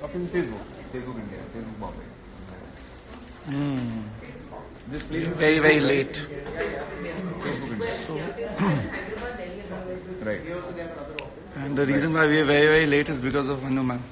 Facebook India, Facebook Bombay. This place is Very late. Facebook India. Right. And the reason why we are very late is because of Manu ma'am.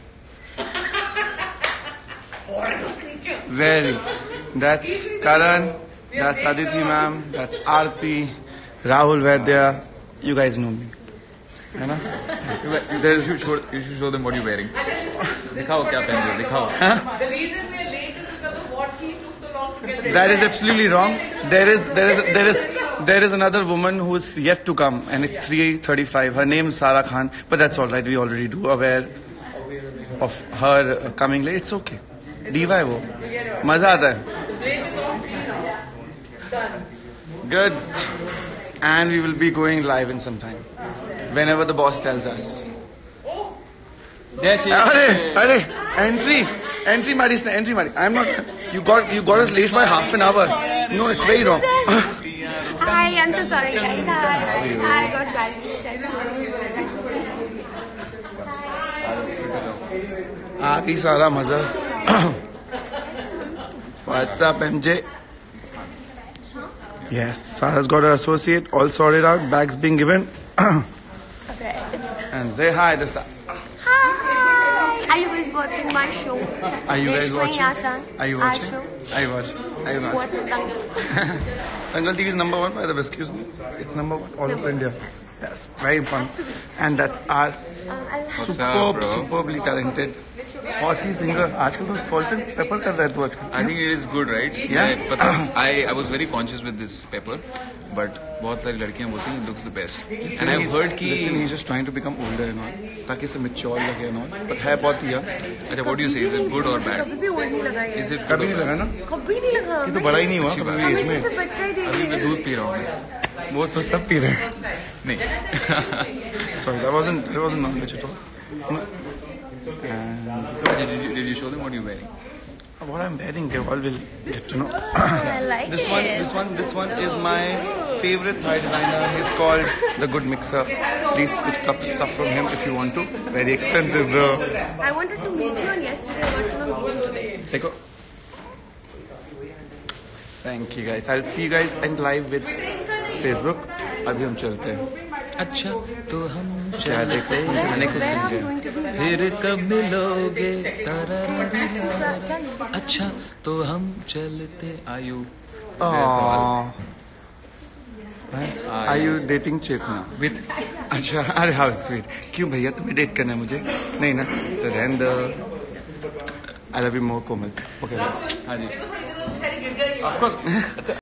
Very. That's Karan, that's Aditi ma'am, that's Aarti, Rahul Vaidya. You guys know me. है ना? You should show them what you're wearing. दिखाओ क्या पहन रहे हो, दिखाओ. The reason we are late is because of what he took so long to get ready. That is absolutely wrong. There is another woman who is yet to come, and it's 3:35. Her name is Sara Khan, but that's all right. We already do aware of her coming late. It's okay. Diva है वो. मजा आता है. The plate is all clean now. Done. Good. And we will be going live in some time, whenever the boss tells us. Oh, Yes, Arey, entry, Mari. I'm not. You got us late by half an hour. No, it's very wrong. Hi, I'm so sorry, guys. Hi, I got bad news. Aagi Sara Mazhar. What's up, MJ? Yes, Sarah's got her associate all sorted out. Bags being given. Okay. And say hi to Sarah. Hi. Are you guys watching my show? Are you guys watching? Our Are you watching? show? Are you watching? Watching Dangal. Dangal TV is number 1 by the way. Excuse me. It's number 1 all over India. Yes, very fun. And that's our superbly talented Pochi singer. आजकल तो salt and pepper कर रहा है तू आजकल. I think it is good, right? Yeah. I was very conscious with this pepper, but बहुत सारी लड़कियां बोलती हैं it looks the best. And I've heard कि listen, he's just trying to become older and all, ताकि इसे mature लगे and all. But है बहुत young. अच्छा, what do you say? Is it good or bad? कभी भी ओल्ड नहीं लगा ये. Is it कभी नहीं लगा ना? कभी नहीं लगा. ये तो बड़ा ही नहीं हुआ कभी भी एज हमेशा में. से बच्चा ही अभी मैं देखिए. दूध पी रहा हूँ. वो तो सब पी रहे हैं. नहीं. Sorry, that wasn't non-veg at all. Did you show them what you're wearing? What I'm wearing, they all will get to know. I like This it. one is my favorite Thai designer. He's called The Good Mixer. Please pick up stuff from him if you want to. Very expensive though. I wanted to meet you on yesterday. I want to meet you today. Take a... Thank you guys. I'll see you guys in live with Facebook. अभी हम चलते हैं. अच्छा तो हम क्या देखते हैं? गाने कुछ Where are we soon going to be? फिर कब मिलोगे अच्छा तो हम चलते आयु Are you dating Chetna? with अच्छा अरे how sweet. क्यों भैया तुम्हें डेट करना है मुझे? नहीं ना? तो रहने दो. I love you more, Komal. Okay. हाँ जी गिर जाएगी.